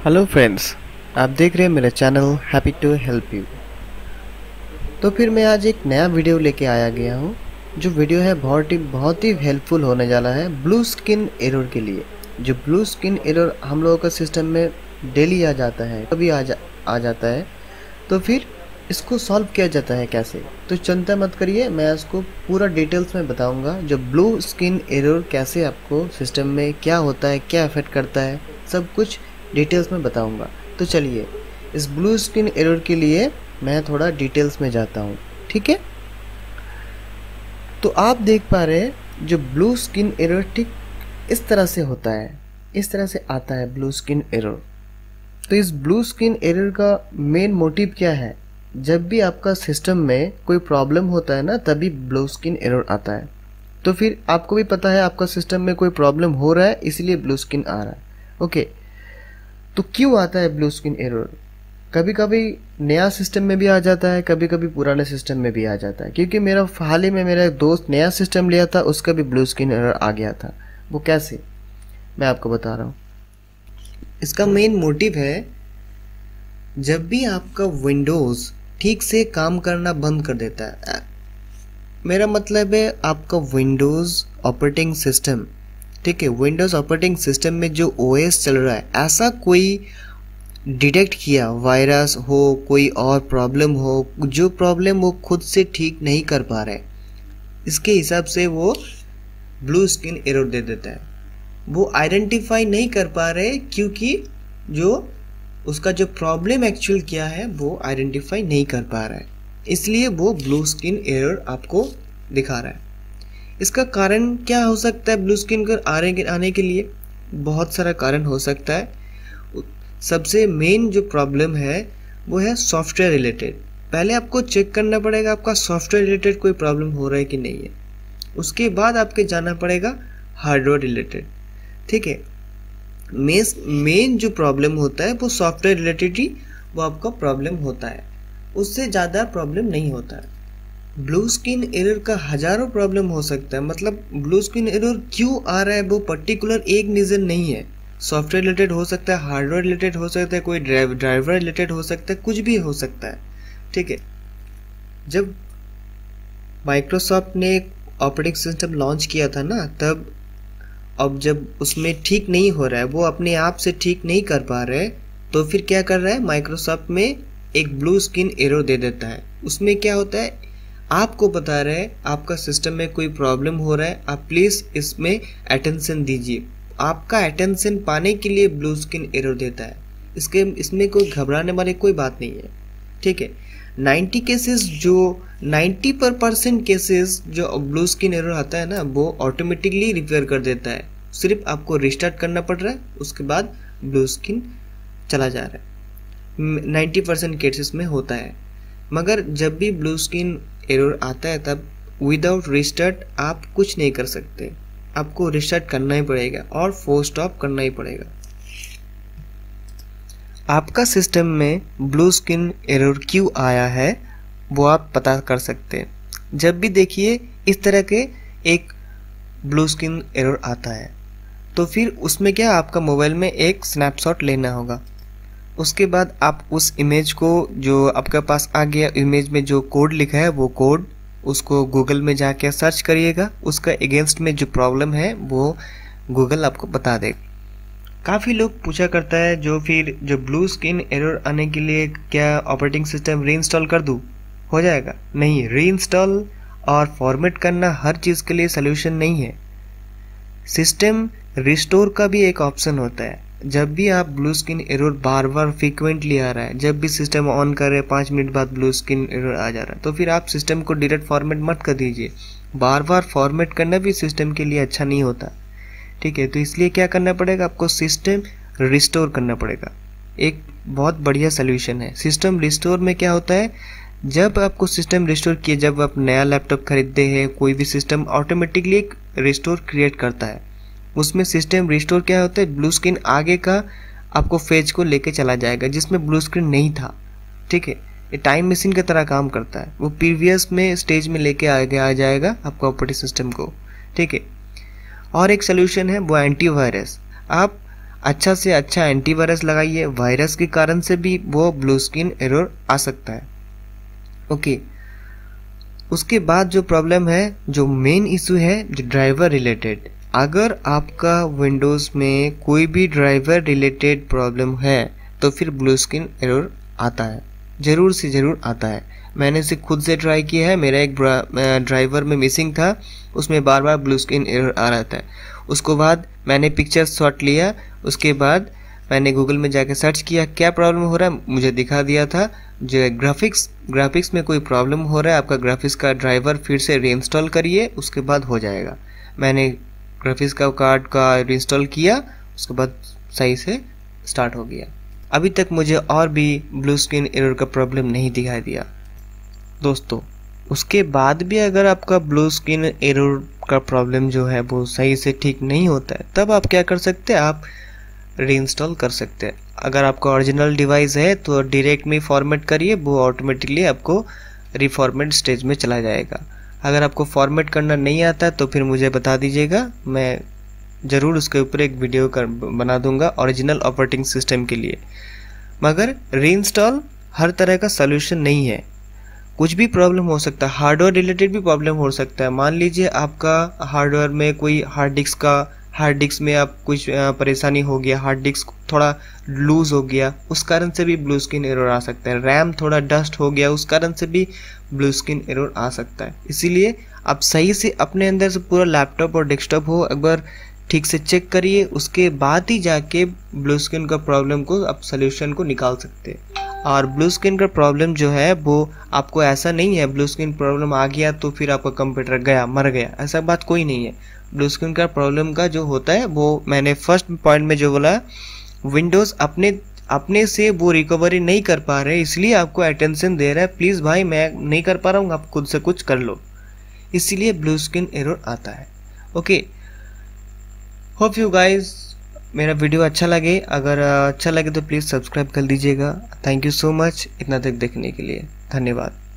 Hello friends, आप देख रहे हैं मेरा channel happy to help you. तो फिर मैं आज एक नया वीडियो लेके आया गया हूँ। जो वीडियो है बहुत ही हेल्पफुल होने वाला है ब्लू स्किन एरर के लिए। जो ब्लू स्किन एरर हम लोगों का सिस्टम में डेली आ जाता है, कभी आ जाता है, तो फिर इसको सॉल्व किया जाता है कैसे। तो चिंता मत करिए, मैं इसको पूरा डिटेल्स में बताऊंगा। जो ब्लू स्किन एरर कैसे आपको सिस्टम में क्या होता है, क्या अफेक्ट करता है, सब कुछ डिटेल्स में बताऊंगा। तो चलिए इस ब्लू स्किन एरर के लिए मैं थोड़ा डिटेल्स में जाता हूँ, ठीक है। तो आप देख पा रहे हैं जो ब्लू स्किन एरर ठीक इस तरह से होता है, इस तरह से आता है ब्लू स्किन एरर। तो इस ब्लू स्किन एरर का मेन मोटिव क्या है? जब भी आपका सिस्टम में कोई प्रॉब्लम होता है ना, तभी ब्लू स्किन एरर आता है। तो फिर आपको भी पता है आपका सिस्टम में कोई प्रॉब्लम हो रहा है, इसलिए ब्लू स्किन आ रहा है। ओके, तो क्यों आता है ब्लू स्किन एरर? कभी कभी नया सिस्टम में भी आ जाता है, कभी कभी पुराने सिस्टम में भी आ जाता है। क्योंकि हाल ही में मेरा एक दोस्त नया सिस्टम लिया था, उसका भी ब्लू स्किन एरर आ गया था। वो कैसे, मैं आपको बता रहा हूँ। इसका मेन मोटिव है, जब भी आपका विंडोज़ ठीक से काम करना बंद कर देता है, मेरा मतलब है आपका विंडोज़ ऑपरेटिंग सिस्टम, ठीक है, विंडोज़ ऑपरेटिंग सिस्टम में जो ओएस चल रहा है, ऐसा कोई डिटेक्ट किया, वायरस हो, कोई और प्रॉब्लम हो, जो प्रॉब्लम वो खुद से ठीक नहीं कर पा रहे, इसके हिसाब से वो ब्लू स्किन एरर दे देता है। वो आइडेंटिफाई नहीं कर पा रहे क्योंकि जो उसका जो प्रॉब्लम एक्चुअल क्या है वो आइडेंटिफाई नहीं कर पा रहा है, इसलिए वो ब्लू स्किन एरर आपको दिखा रहा है। इसका कारण क्या हो सकता है? ब्लू स्किन आने के लिए बहुत सारा कारण हो सकता है। सबसे मेन जो प्रॉब्लम है वो है सॉफ्टवेयर रिलेटेड। पहले आपको चेक करना पड़ेगा आपका सॉफ्टवेयर रिलेटेड कोई प्रॉब्लम हो रहा है कि नहीं है। उसके बाद आपके जाना पड़ेगा हार्डवेयर रिलेटेड, ठीक है। मेन जो प्रॉब्लम होता है वो सॉफ्टवेयर रिलेटेड ही वो आपका प्रॉब्लम होता है, उससे ज़्यादा प्रॉब्लम नहीं होता है। ब्लू स्किन एरर का हजारों प्रॉब्लम हो सकता है। मतलब ब्लू स्किन एरर क्यों आ रहा है वो पर्टिकुलर एक रीज़न नहीं है। सॉफ्टवेयर रिलेटेड हो सकता है, हार्डवेयर रिलेटेड हो सकता है, कोई ड्राइवर रिलेटेड हो सकता है, कुछ भी हो सकता है, ठीक है। जब माइक्रोसॉफ्ट ने एक ऑपरेटिंग सिस्टम लॉन्च किया था ना, तब अब जब उसमें ठीक नहीं हो रहा है, वो अपने आप से ठीक नहीं कर पा रहे, तो फिर क्या कर रहा है माइक्रोसॉफ्ट में एक ब्लू स्किन एरर दे देता है। उसमें क्या होता है, आपको बता रहे हैं आपका सिस्टम में कोई प्रॉब्लम हो रहा है, आप प्लीज़ इसमें अटेंशन दीजिए। आपका अटेंशन पाने के लिए ब्लू स्किन एरर देता है। इसमें कोई घबराने वाली कोई बात नहीं है, ठीक है। 90% केसेस जो ब्लू स्किन एरर आता है ना, वो ऑटोमेटिकली रिपेयर कर देता है। सिर्फ आपको रिस्टार्ट करना पड़ रहा है, उसके बाद ब्लू स्किन चला जा रहा है। 90% केसेस में होता है। मगर जब भी ब्लू स्किन एरर आता है, तब विदाउट रिस्टार्ट आप कुछ नहीं कर सकते। आपको रिस्टार्ट करना ही पड़ेगा और फोर्स स्टॉप करना ही पड़ेगा। आपका सिस्टम में ब्लू स्किन एरर क्यों आया है वो आप पता कर सकते हैं। जब भी देखिए इस तरह के एक ब्लू स्किन एरर आता है, तो फिर उसमें क्या, आपका मोबाइल में एक स्नैपशॉट लेना होगा। उसके बाद आप उस इमेज को, जो आपके पास आ गया, इमेज में जो कोड लिखा है वो कोड, उसको गूगल में जाके सर्च करिएगा। उसका अगेंस्ट में जो प्रॉब्लम है वो गूगल आपको बता देगा। काफ़ी लोग पूछा करता है जो ब्लू स्किन एरर आने के लिए क्या ऑपरेटिंग सिस्टम रीइंस्टॉल कर दूँ, हो जाएगा? नहीं, रीइंस्टॉल और फॉर्मेट करना हर चीज़ के लिए सलूशन नहीं है। सिस्टम रिस्टोर का भी एक ऑप्शन होता है। जब भी आप ब्लू स्किन एरर बार बार फ्रीक्वेंटली आ रहा है, जब भी सिस्टम ऑन कर रहे हैं 5 मिनट बाद ब्लू स्किन एरर आ जा रहा है, तो फिर आप सिस्टम को डायरेक्ट फॉर्मेट मत कर दीजिए। बार बार फॉर्मेट करना भी सिस्टम के लिए अच्छा नहीं होता, ठीक है। तो इसलिए क्या करना पड़ेगा, आपको सिस्टम रिस्टोर करना पड़ेगा। एक बहुत बढ़िया सोल्यूशन है सिस्टम रिस्टोर में। क्या होता है, जब आपको सिस्टम रिस्टोर किए, जब आप नया लैपटॉप खरीदते हैं, कोई भी सिस्टम ऑटोमेटिकली एक रिस्टोर क्रिएट करता है। उसमें सिस्टम रिस्टोर क्या होता है, ब्लू स्क्रीन आगे का आपको फेज को लेके चला जाएगा जिसमें ब्लू स्क्रीन नहीं था, ठीक है। ये टाइम मशीन की तरह काम करता है। वो प्रीवियस में स्टेज में लेके आगे आ जाएगा आपका ऑपरेटिंग सिस्टम को, ठीक है। और एक सोल्यूशन है वो एंटीवायरस। आप अच्छा से अच्छा एंटीवायरस लगाइए, वायरस के कारण से भी वो ब्लू स्क्रीन एरर आ सकता है। ओके, उसके बाद जो प्रॉब्लम है, जो मेन इशू है, जो ड्राइवर रिलेटेड। अगर आपका विंडोज़ में कोई भी ड्राइवर रिलेटेड प्रॉब्लम है तो फिर ब्लू स्क्रीन एरर आता है, ज़रूर से ज़रूर आता है। मैंने इसे खुद से ट्राई किया है, मेरा एक ड्राइवर में मिसिंग था, उसमें बार बार ब्लू स्क्रीन एरर आ रहा था। उसके बाद मैंने पिक्चर शॉट लिया, उसके बाद मैंने गूगल में जाकर सर्च किया क्या प्रॉब्लम हो रहा है, मुझे दिखा दिया था जो ग्राफिक्स में कोई प्रॉब्लम हो रहा है, आपका ग्राफिक्स का ड्राइवर फिर से रीइंस्टॉल करिए, उसके बाद हो जाएगा। मैंने ग्राफिक्स का कार्ड का रीइंस्टॉल किया, उसके बाद सही से स्टार्ट हो गया। अभी तक मुझे और भी ब्लू स्क्रीन एरर का प्रॉब्लम नहीं दिखाई दिया दोस्तों। उसके बाद भी अगर आपका ब्लू स्क्रीन एरर का प्रॉब्लम जो है वो सही से ठीक नहीं होता है, तब आप क्या कर सकते हैं, आप रीइंस्टॉल कर सकते हैं। अगर आपका ओरिजिनल डिवाइस है तो डायरेक्ट में फॉर्मेट करिए, वो ऑटोमेटिकली आपको रिफॉर्मेट स्टेज में चला जाएगा। अगर आपको फॉर्मेट करना नहीं आता तो फिर मुझे बता दीजिएगा, मैं ज़रूर उसके ऊपर एक वीडियो बना दूंगा ओरिजिनल ऑपरेटिंग सिस्टम के लिए। मगर रीइंस्टॉल हर तरह का सलूशन नहीं है, कुछ भी प्रॉब्लम हो सकता है, हार्डवेयर रिलेटेड भी प्रॉब्लम हो सकता है। मान लीजिए आपका हार्डवेयर में कोई हार्ड डिस्क में आप कुछ परेशानी हो गया, हार्ड डिस्क थोड़ा लूज हो गया, उस कारण से भी ब्लू स्क्रीन एरर आ सकता है। रैम थोड़ा डस्ट हो गया, उस कारण से भी ब्लू स्क्रीन एरर आ सकता है। इसीलिए आप सही से अपने अंदर से पूरा लैपटॉप और डेस्कटॉप हो एक बार ठीक से चेक करिए, उसके बाद ही जाके ब्लू स्क्रीन का प्रॉब्लम को आप सोल्यूशन को निकाल सकते हैं। और ब्लू स्क्रीन का प्रॉब्लम जो है वो आपको ऐसा नहीं है ब्लू स्क्रीन प्रॉब्लम आ गया तो फिर आपका कंप्यूटर गया मर गया, ऐसा बात कोई नहीं है। ब्लू स्क्रीन का प्रॉब्लम का जो होता है वो मैंने फर्स्ट पॉइंट में जो बोला, विंडोज़ अपने से वो रिकवरी नहीं कर पा रहे, इसलिए आपको अटेंशन दे रहा है, प्लीज़ भाई मैं नहीं कर पा रहा हूँ, आप खुद से कुछ कर लो, इसीलिए ब्लू स्क्रीन एरर आता है। ओके, होप यू गाइस मेरा वीडियो अच्छा लगे, अगर अच्छा लगे तो प्लीज़ सब्सक्राइब कर दीजिएगा। थैंक यू सो मच इतना तक देखने के लिए, धन्यवाद।